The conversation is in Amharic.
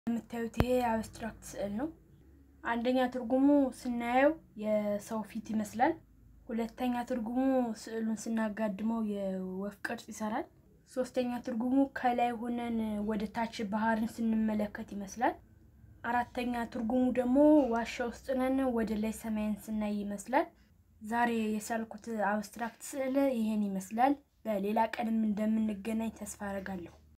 የምታዩት ይሄ አብስትራክት ስዕል ነው። አንደኛ ትርጉሙ ስናየው የሰው ፊት ይመስላል። ሁለተኛ ትርጉሙ ስዕሉን ስናጋድመው የወፍ ቅርጽ ይሰራል። ሶስተኛ ትርጉሙ ከላይ ሆነን ወደ ታች ባህርን ስንመለከት ይመስላል። አራተኛ ትርጉሙ ደግሞ ዋሻ ውስጥ ነን ወደ ላይ ሰማይን ስናይ ይመስላል። ዛሬ የሳልኩት አብስትራክት ስዕል ይሄን ይመስላል። በሌላ ቀንም እንደምንገናኝ ተስፋ አደርጋለሁ።